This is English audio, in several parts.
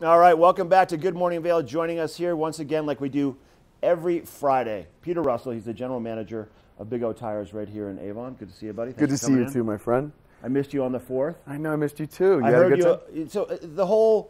All right, welcome back to Good Morning Vail. Joining us here once again, like we do every Friday, Peter Russell. He's the general manager of Big O Tires right here in Avon. Good to see you, buddy. Thanks Good to see you too, my friend. I missed you on the 4th. I know, I missed you too. I heard you. So the whole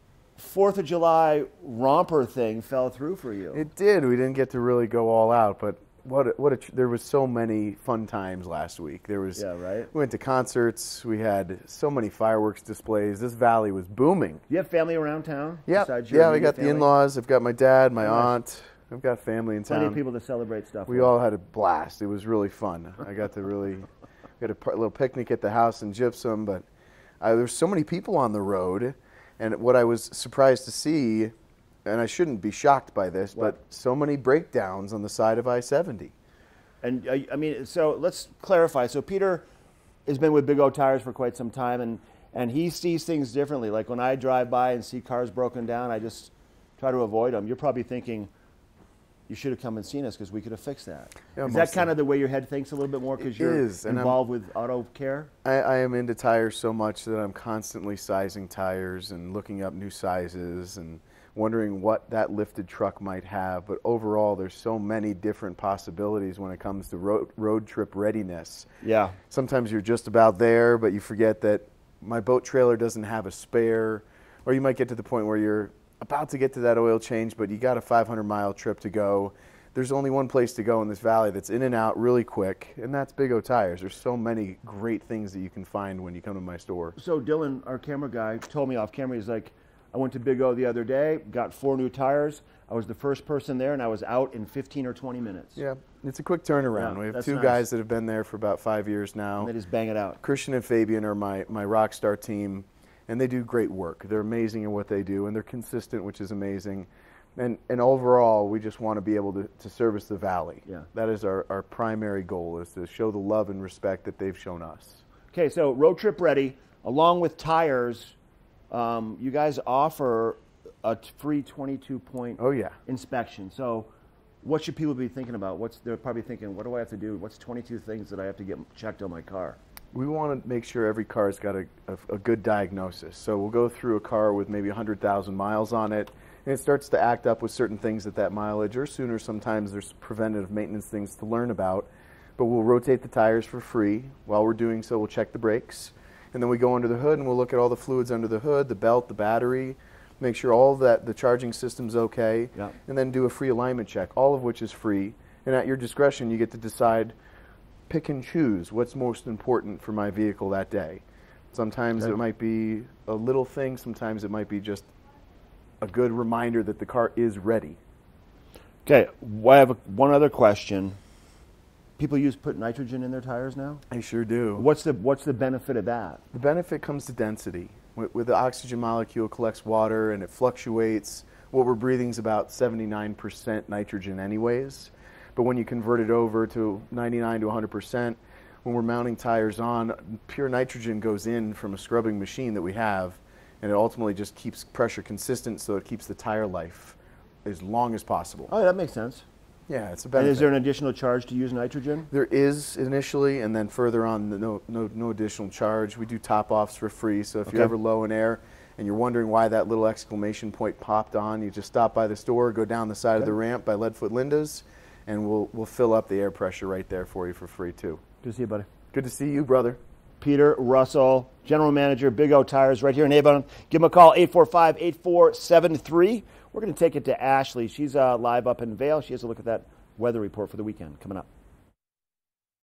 4th of July romper thing fell through for you. It did. We didn't get to really go all out, but there was so many fun times last week. Yeah, right. We went to concerts. We had so many fireworks displays. This valley was booming. You have family around town? Yeah, we got the in-laws. I've got my dad, my aunt. I've got family in town. Plenty of people to celebrate stuff. We all had a blast. It was really fun. I got to we had a little picnic at the house in Gypsum, but there's so many people on the road, and what I was surprised to see, and I shouldn't be shocked by this, but so many breakdowns on the side of I-70. And I mean, so let's clarify. So Peter has been with Big O Tires for quite some time, and he sees things differently. Like when I drive by and see cars broken down, I just try to avoid them. You're probably thinking, you should have come and seen us because we could have fixed that. Yeah, is that kind of the way your head thinks a little bit more because you're involved with auto care? I am into tires so much that I'm constantly sizing tires and looking up new sizes and wondering what that lifted truck might have. But overall, there's so many different possibilities when it comes to road trip readiness. Yeah. Sometimes you're just about there, but you forget that my boat trailer doesn't have a spare, or you might get to the point where you're about to get to that oil change, but you got a 500-mile trip to go. There's only one place to go in this valley that's in and out really quick, and that's Big O Tires. There's so many great things that you can find when you come to my store. So Dylan, our camera guy, told me off camera, he's like, I went to Big O the other day, got 4 new tires. I was the first person there, and I was out in 15 or 20 minutes. Yeah, it's a quick turnaround. We have 2 guys that have been there for about 5 years now. And they just bang it out. Christian and Fabian are my Rockstar team, and they do great work. They're amazing at what they do, and they're consistent, which is amazing. And overall, we just want to be able to service the valley. Yeah. That is our primary goal, is to show the love and respect that they've shown us. Okay, so road trip ready, along with tires. You guys offer a free 22-point inspection. So what should people be thinking about? They're probably thinking, what do I have to do? What's 22 things that I have to get checked on my car? We want to make sure every car's got a good diagnosis. So we'll go through a car with maybe 100,000 miles on it, and it starts to act up with certain things at that mileage, or sooner sometimes there's preventative maintenance things to learn about. But we'll rotate the tires for free. While we're doing so, we'll check the brakes. And then we go under the hood and we'll look at all the fluids under the hood, the belt, the battery, make sure all of that, the charging system's okay, and then do a free alignment check, all of which is free. And at your discretion, you get to decide, pick and choose what's most important for my vehicle that day. Sometimes it might be a little thing, sometimes it might be just a good reminder that the car is ready. Okay, I have one other question. People put nitrogen in their tires now? I sure do. What's the benefit of that? The benefit comes to density. With the oxygen molecule collects water and it fluctuates. What we're breathing is about 79% nitrogen anyways. But when you convert it over to 99 to 100%, when we're mounting tires on, pure nitrogen goes in from a scrubbing machine that we have, and it ultimately just keeps pressure consistent, so it keeps the tire life as long as possible. Oh, that makes sense. Yeah, it's a benefit. And is there an additional charge to use nitrogen? There is initially, and then further on, no additional charge. We do top-offs for free, so if you're ever low in air and you're wondering why that little exclamation point popped on, you just stop by the store, go down the side of the ramp by Leadfoot Linda's, and we'll fill up the air pressure right there for you for free, too. Good to see you, buddy. Good to see you, brother. Peter Russell, General Manager, Big O Tires, right here in Avon. Give him a call, 845-8473. We're going to take it to Ashley. She's live up in Vail. She has a look at that weather report for the weekend coming up.